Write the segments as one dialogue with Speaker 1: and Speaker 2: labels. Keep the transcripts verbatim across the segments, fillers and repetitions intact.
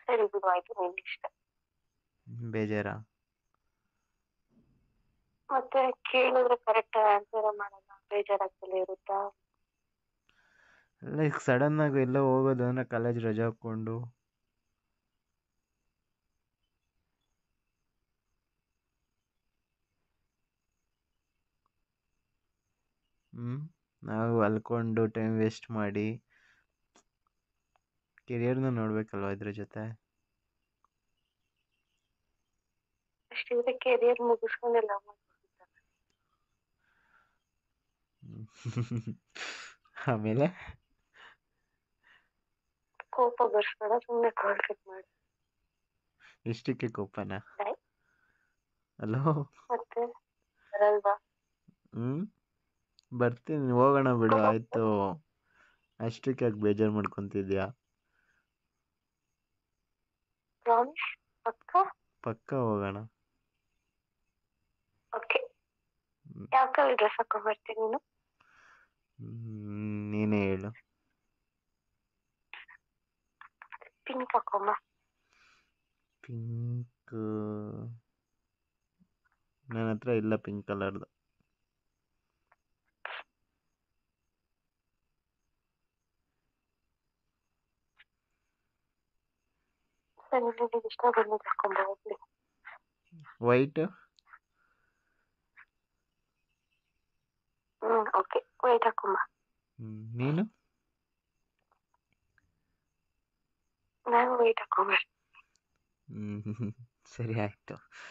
Speaker 1: ಸರಿ ಬಿಡು ಆಯ್ತು, ನಿನ್ ಇಷ್ಟ.
Speaker 2: ಬೇಜಾರಾ?
Speaker 1: ಮತ್ತೆ ಕೇಳಿದ್ರೆ ಕರೆಕ್ಟ್ ಆನ್ಸರ್ ಮಾಡಲ್ಲ, ಬೇಜಾರಾಗ್ತಲೇ ಇರುತ್ತಾ?
Speaker 2: ಲೈಕ್ ಸಡನ್ ಆಗಿ ಎಲ್ಲೋ ಹೋಗೋದು ಅಂದ್ರೆ ಕಾಲೇಜ್ ರಜೆ ಹಾಕ್ಕೊಂಡು ಹ್ಮ್ ನಾವು ಅಲ್ಕೊಂಡು ಟೈಮ್ ವೇಸ್ಟ್ ಮಾಡಿ ಕೆರಿಯರ್ನ ನೋಡ್ಬೇಕಲ್ವ ಇದ್ರ ಜೊತೆ.
Speaker 1: ಅಷ್ಟಿದ್ರೆ ಕೆರಿಯರ್ ಮುಗಿಸ್ಕೊಂಡೆಲ್ಲ
Speaker 2: ಆಮೇಲೆ
Speaker 1: ಕೋಪ ಬರ್ಸ್ಬೇಡ, ಸುಮ್ಮನೆ ಕಾಲ್ ಕಟ್ ಮಾಡಿ.
Speaker 2: ಇಷ್ಟಕ್ಕೆ ಕೋಪನ?
Speaker 1: ಬಾಯ್.
Speaker 2: ಅಲೋ
Speaker 1: ಮತ್ತೆ ಬರಲ್ವಾ?
Speaker 2: ಹ್ಮ್ ಬರ್ತೀನಿ, ಹೋಗೋಣ ಬಿಡು.
Speaker 1: ಕೋಪ
Speaker 2: ಆಯ್ತು, ಅಷ್ಟಕ್ಕೆ ಯಾಕೆ ಬೇಜಾರು ಮಾಡ್ಕೊಂತಿದ್ಯಾ?
Speaker 1: ಪ್ರಾಮಿಸ್? ಪಕ್ಕ?
Speaker 2: ಪಕ್ಕ ಹೋಗೋಣ.
Speaker 1: ಓಕೆ. ಯಾವ ಕಲರ್ ಡ್ರೆಸ್ ಹಾಕೊಂಡ್ ಬರ್ತೀನಿ ನೀನು?
Speaker 2: ಹ್ಮ್ ನೀನೇ ಹೇಳು.
Speaker 1: ಪಿಂಕ್ ಹಾಕೊಂಬ.
Speaker 2: ಪಿಂಕ್ ನನ್ನ ಹತ್ರ ಇಲ್ಲ ಪಿಂಕ್ ಕಲರ್ದು.
Speaker 1: ಸರಿ, ನಿನಗೆ ಇಷ್ಟ ಬಂದಿದ್ದು ಹಾಕೊಂಬ ಹೋಗ್ಲಿ.
Speaker 2: ವೈಟ್?
Speaker 1: ಹ್ಮ್ ಓಕೆ, ವೈಟ್ ಹಾಕೊಂಬ.
Speaker 2: ಹ್ಮ್ ನೀನು?
Speaker 1: ನಾನು ವೈಟ್ ಹಾಕೊಂಬ.
Speaker 2: ಹ್ಮ್ ಸರಿ ಆಯ್ತು.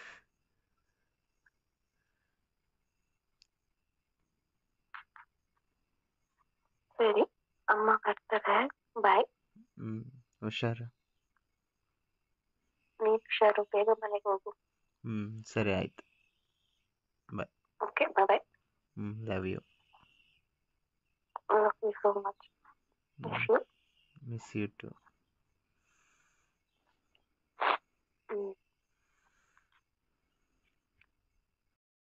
Speaker 1: ಸರಿ, ಅಮ್ಮ ಬರ್ತಾರೆ, ಬಾಯ್.
Speaker 2: ಹ್ಮ್ ಹುಷಾರು.
Speaker 1: ನೀನ್ ಹುಷಾರು, ಬೇಗ ಮನೆಗೆ ಹೋಗು.
Speaker 2: ಹ್ಮ್ ಸರಿ ಆಯ್ತು, bye.
Speaker 1: Okay, bye bye.
Speaker 2: Hmm love you.
Speaker 1: Love you so much. Miss you.
Speaker 2: Miss you to.